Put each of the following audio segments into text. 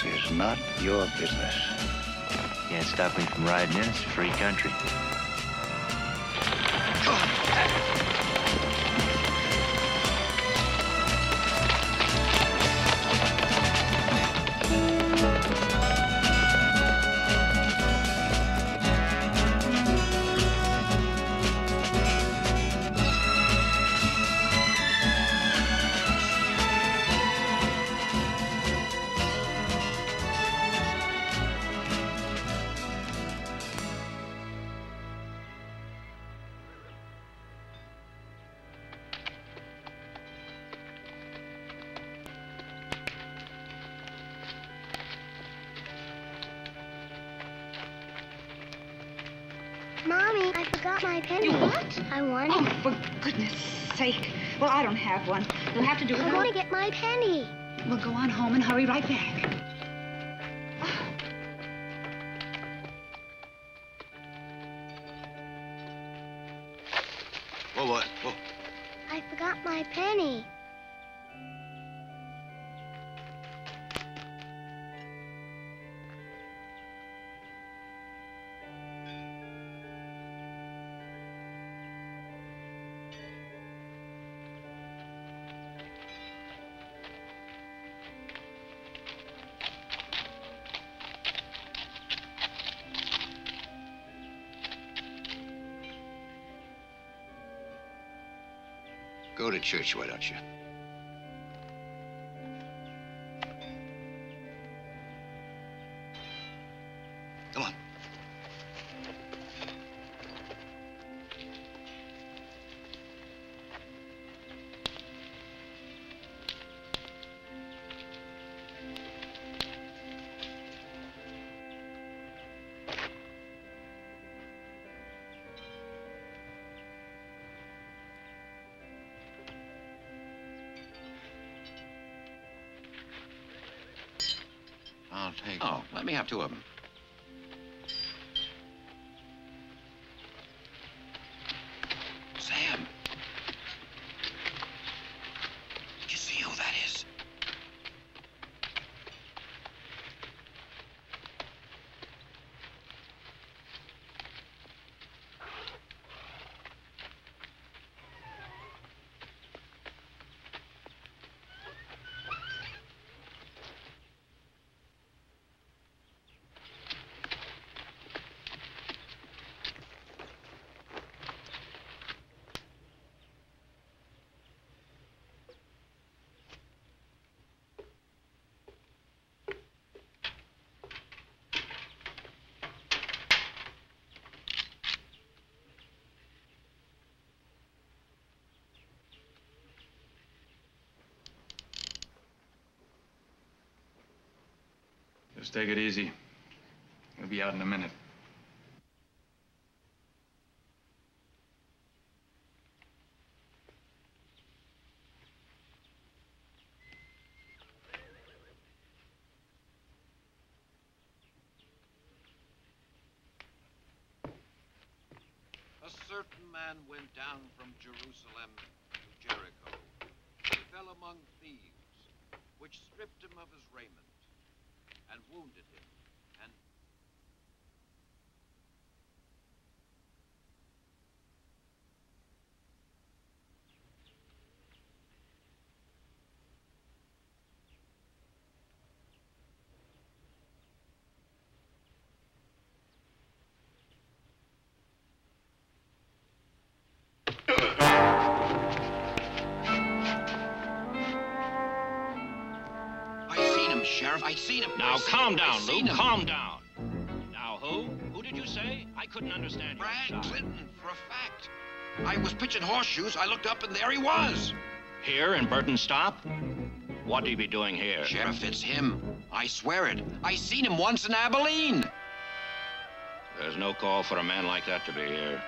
is not your business. Can't stop me from riding in. It's a free country. Mommy, I forgot my penny. You what? I want Oh, it. for goodness sake. Well, I don't have one. You'll have to do it. I want to get my penny. We'll go on home and hurry right back. Whoa, what? Whoa. I forgot my penny. Go to church, why don't you? Come on. I'll take... Oh, let me have two of them. Sam! Did you see who that is? Just take it easy. We'll be out in a minute. A certain man went down from Jerusalem to Jericho. He fell among thieves, which stripped him of his raiment and wounded him, and Sheriff, I seen him. Now, calm down, Lou. Calm down. Now, who? Who did you say? I couldn't understand you. Brad Clinton, for a fact. I was pitching horseshoes. I looked up, and there he was. Here in Burton Stop? What'd he be doing here? Sheriff, it's him. I swear it. I seen him once in Abilene. There's no call for a man like that to be here.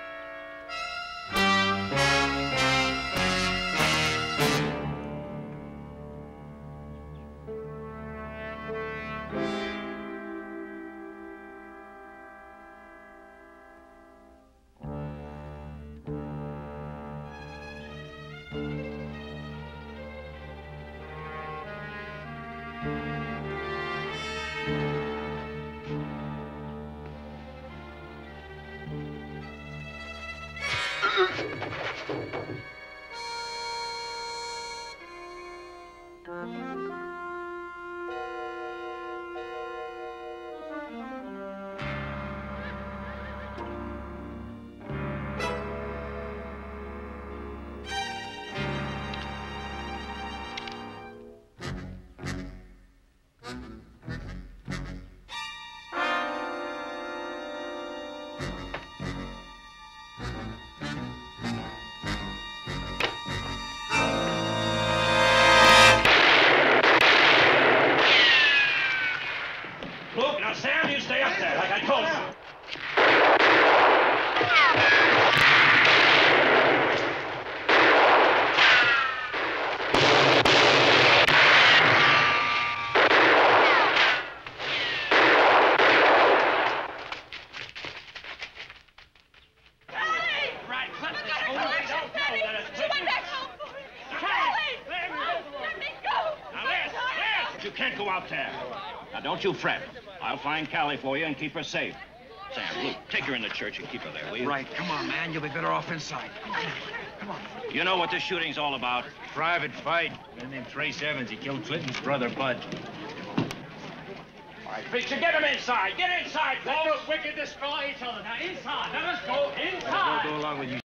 Look, now, Sam, you stay up there, like I told you. Right, clip this. Oh, I don't know that it's She went back home for me. Callie! Let me go! Now, Liz! You can't go out there. Now, don't you fret. I'll find Callie for you and keep her safe. Sam, Luke, take her in the church and keep her there, will you? Right, come on, man. You'll be better off inside. Come on. You know what this shooting's all about? Private fight. Man named Trace Evans. He killed Clinton's brother, Bud. All right, preacher, get him inside. Get inside, All folks. those wicked destroy each other. Now, inside. Let us go inside. We'll go along with you,